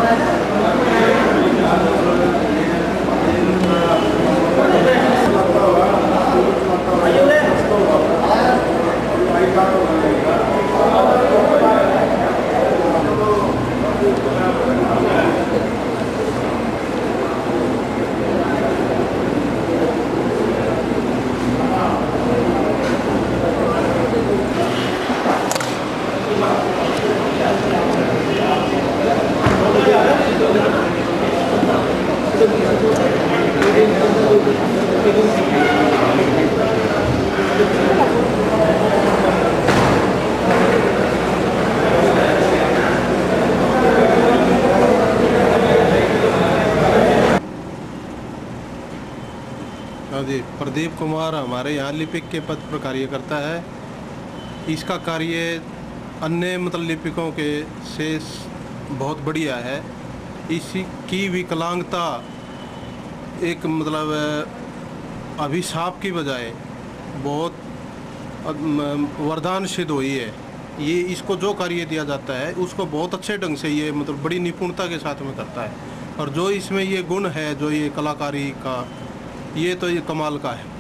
हाँ जी, प्रदीप कुमार हमारे यहाँ लिपिक के पद पर कार्य करता है। इसका कार्य अन्य मतलब लिपिकों के से बहुत बढ़िया है। इसकी विकलांगता एक मतलब अभिशाप की बजाय बहुत वरदान सिद्ध हुई है। ये इसको जो कार्य दिया जाता है उसको बहुत अच्छे ढंग से ये मतलब बड़ी निपुणता के साथ में करता है। और जो इसमें ये गुण है, जो ये कलाकारी का, ये तो ये कमाल का है।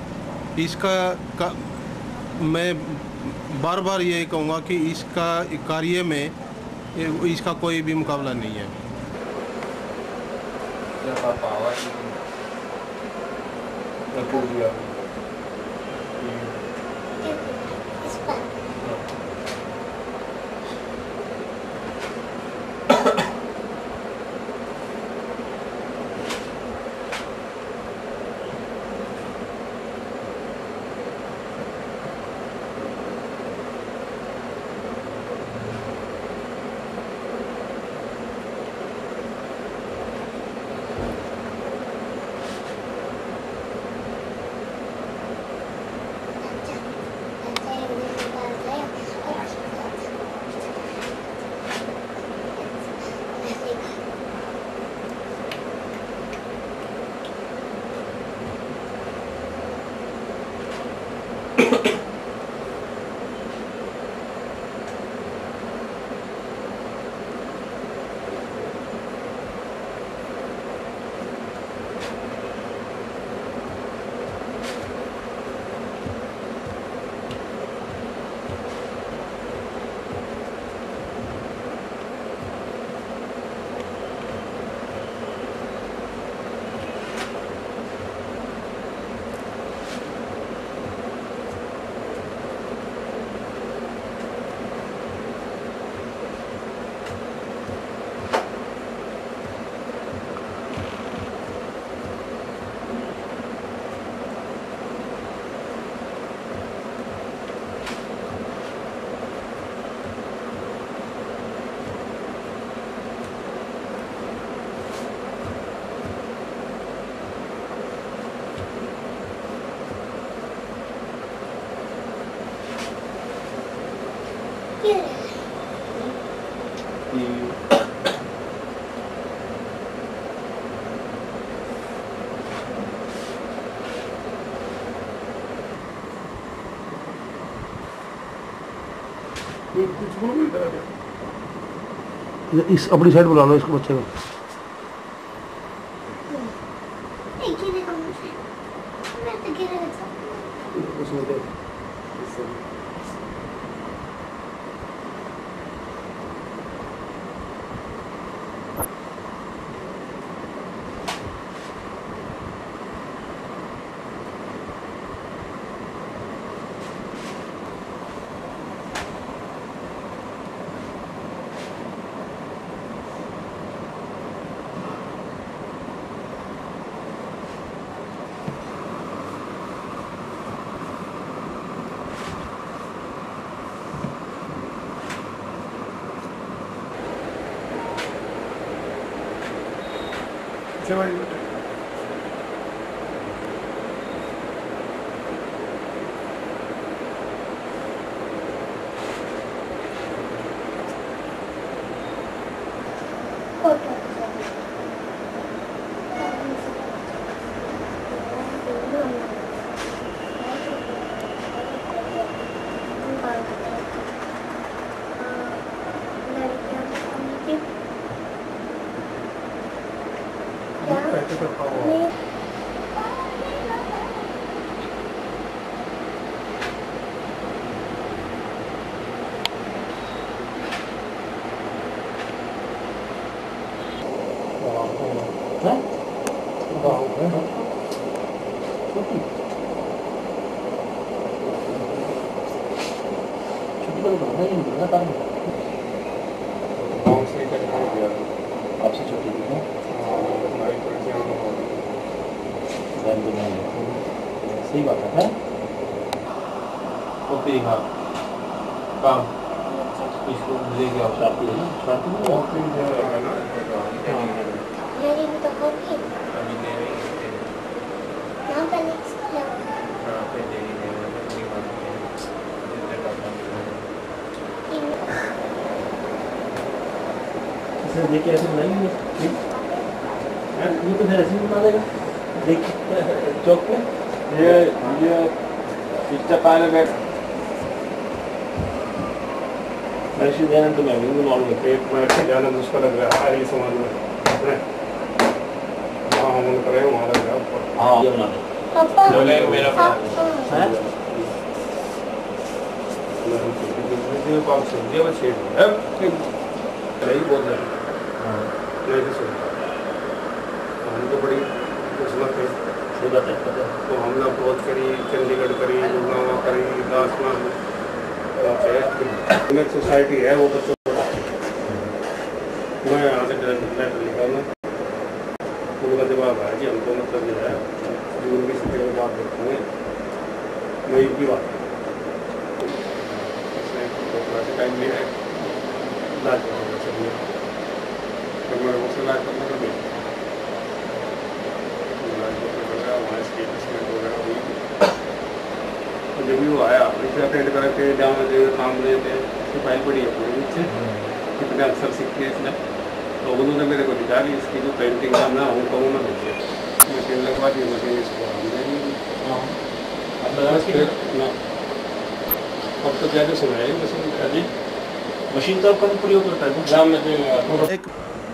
मैं बार बार ये कहूँगा कि इसका कार्य में इसका कोई भी मुकाबला नहीं है। इस अपनी साइड बुला लो इसको, बच्चे को। आपसे छुट्टी दी है सही बात है तो फिर हाँ काम इसको मुझे क्या शादी है ना शादी में देखिए ऐसे बनाएंगे ये तो फिर ऐसे ही बना देगा देख चौक पे ये इसका पाले बैठ ऐसे देना तो मैं भी मालूम है पेट में ऐसे जाना मुझको लग रहा है ये समझ में हाँ हम लोग करें वहाँ लग रहा है हाँ ये बना पापा बोले मेरा है ये काम से ये बस छेड़ है नहीं बोल रहे नहीं तो सुन हम तो बड़ी किस्मत है तो हमने अप्रोच करी चंडीगढ़ करी गुड़गांव करी दासमान सोसाइटी है वो बच्चों को मैं यहाँ से लेटर लिखा मैं उनका जवाब है कि हमको मतलब जो है जून की छुट्टी में बात करते हैं मई की बात टाइम लिया है लाज मेरे को से लाज करना कभी वहाँ स्टेटसमेंट वगैरह हुई तो जब भी वो आया इसे अटेंड करके जहाँ मुझे काम लेते सिपाही पड़ी है पूरी नीचे कितने अक्सर सीखते हैं इसने तो उन्होंने मेरे को दिखा दी इसकी जो पेंटिंग का ना हूँ कहूँ ना देखिए मशीन लगवा दी मशीन इसको अब तो क्या सुना है मशीन का जी मशीन तो आपका प्रयोग करता है एग्जाम में एक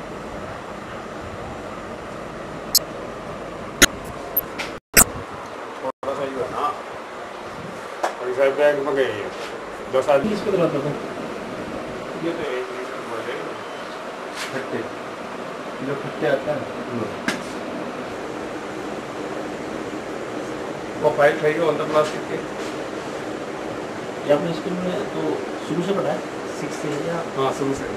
थोड़ा सा ही है ना और इस बैग में गए 10 आदमी इसको चलाता था ये तो एक बोले खट्टे जो खट्टे आता है वो फाइल खाइए अंदर प्लास्टिक के ये आपने स्कूल में तो शुरू से पढ़ा है 6 से या हाँ शुरू से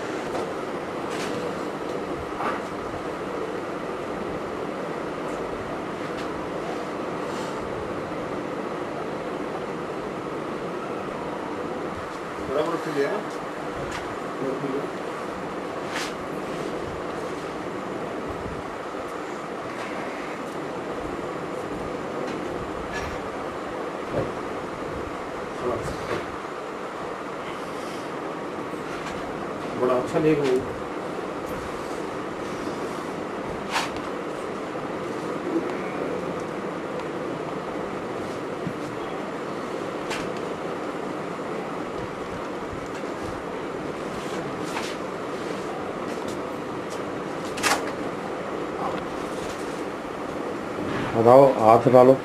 बराबर उठ लिया बड़ा अच्छा लेख हो बताओ हाथ डालो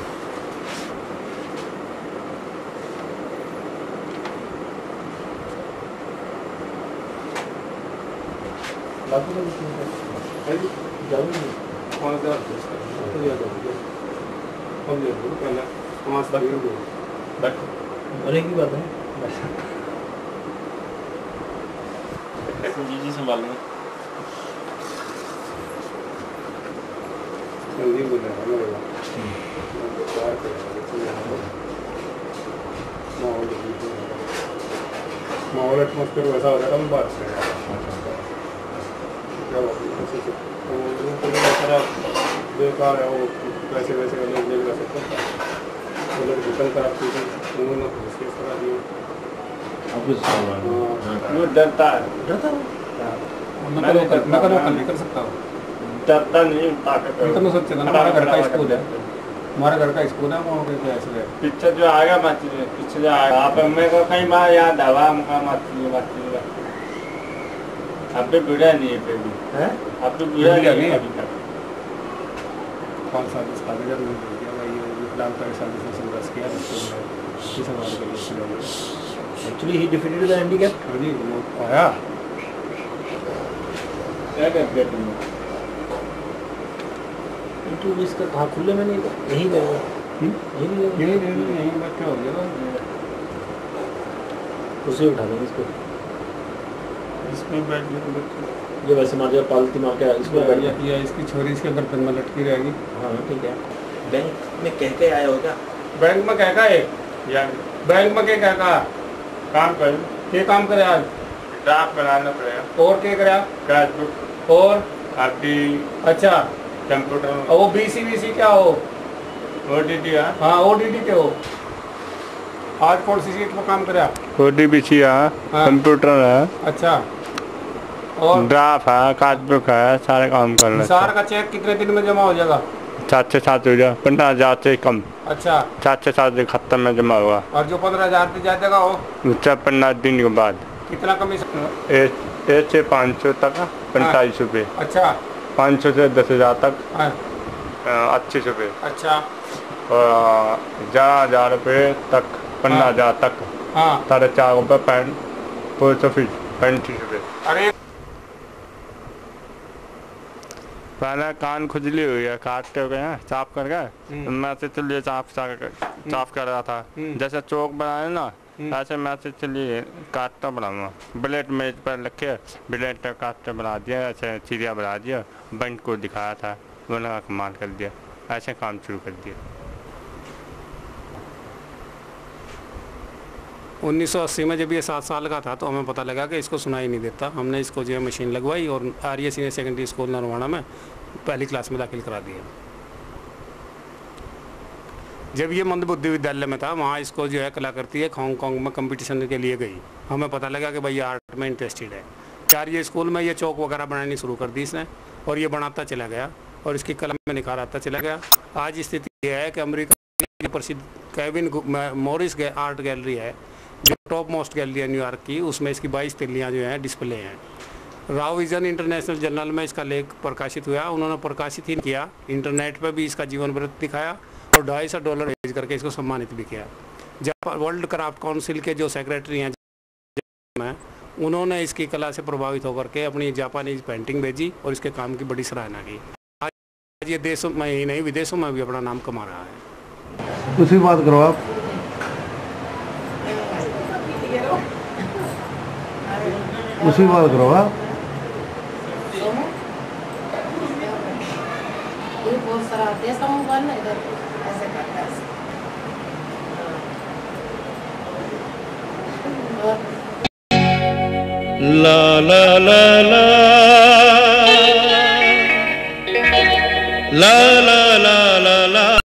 और एक ही बात है जी संभालना जल्दी बोल रहा माहौल एटमोस्फेयर वैसा हो जाता है बात से बेकार है वो वैसे वैसे नहीं कर सकता विकल कर उन्होंने करा दिया डरता है नहीं कर सकता डरता नहीं तो सोचते हमारा घर का स्कूल है हमारा घर का स्कूल है वहाँ पे ऐसे पीछे जो आएगा पीछे जो आएगा आप मेरे को कहीं बार याद आवा मुका अब भी बुढ़ा नहीं है फिर भी अब भी बुढ़ा नहीं है 5 साल का शादी का रूल बोल दिया भाई, ये विकलांगता के साथ इसने संघर्ष किया, इसको इस हमारे के लिए चुनाव actually he defeated the handicap. हाँ जी, वो आया क्या कहते हैं तुम इंटरव्यू इसका कहाँ खुले में नहीं, यही रहेगा, यही बच्चा हो गया, उसे उठा देंगे इसको, इसमें बैठ गया ये वैसे मार जाए पालती मार के इसको बैठ गया, या इसकी छोरी इसके गर्दन में लटकी रहेगी। हाँ ठीक है। बैंक में कह के आया हो क्या? बैंक में क्या है या बैंक में क्या काम कर, ये काम करे आज ड्राफ्ट बनाना पड़ेगा, और क्या करे कैशबुक और आपकी अच्छा कंप्यूटर, और वो बीसी क्या हो, ओटीटी। हाँ ओटीटी के हो, आज कौन सी सीट पर काम करे? ओटीपी है, कंप्यूटर है, अच्छा, और ड्राफ्ट है, कैशबुक है, सारे काम करना। सार का चेक कितने दिन में जमा हो जाएगा? 7 से 7 हो जाए, 15,000 से कम। अच्छा, 7 से 7 दिन खत्म में जमा हुआ, और जो 15,000 पे जाएगा वो 15 दिन के बाद कितना कमीशन? 1 से 500 तक 45 रुपये, अच्छा, 500 से 10,000 तक हाँ, 80 रुपये, अच्छा, और 11,000 रुपये तक 15,000 तक हाँ, 4.5 रुपये 35 रुपये। अरे पहले कान खुजली हुई है, काटते हो गए साफ कर गए, मैं से चलिए साफ कर रहा था, जैसे चौक बनाए ना ऐसे मैं से चलिए काटता बनाऊंगा, ब्लेड मेज पर रखे, ब्लेड पर काटते बना दिया, ऐसे चिड़िया बना दिया, बंट को दिखाया था, उन्होंने कमाल कर दिया, ऐसे काम शुरू कर दिया। 1980 में जब ये 7 साल का था तो हमें पता लगा कि इसको सुनाई नहीं देता, हमने इसको जो है मशीन लगवाई और Arya senior secondary school Narwana में पहली क्लास में दाखिल करा दिया। जब ये मंदबुद्धि विद्यालय में था वहाँ इसको जो है कलाकृति एक हांगकांग में कंपटीशन के लिए गई, हमें पता लगा कि भाई ये आर्ट में इंटरेस्टेड है। आर्य स्कूल में ये चौक वगैरह बनानी शुरू कर दी इसने और ये बनाता चला गया और इसकी कला में निखार आता चला गया। आज स्थिति यह है कि अमेरिका की प्रसिद्ध केविन मॉरिस आर्ट गैलरी है जो टॉप मोस्ट गैलरी है न्यूयॉर्क की, उसमें इसकी 22 तिल्लियाँ जो हैं डिस्प्ले हैं। राव विजन इंटरनेशनल जर्नल में इसका लेख प्रकाशित हुआ, उन्होंने प्रकाशित ही किया, इंटरनेट पर भी इसका जीवन वृत्त दिखाया और $250 भेज करके इसको सम्मानित भी किया। जब वर्ल्ड क्राफ्ट काउंसिल के जो सेक्रेटरी हैं उन्होंने इसकी कला से प्रभावित होकर के अपनी जापानीज पेंटिंग भेजी और इसके काम की बड़ी सराहना की। आज ये देशों में ही नहीं विदेशों में भी अपना नाम कमा रहा है। उसी बात करो आप, उसी बात करो आप। ये बहुत सारा आते हैं समूह ना, इधर ऐसे करता है ला ला ला ला ला ला ला ला ला।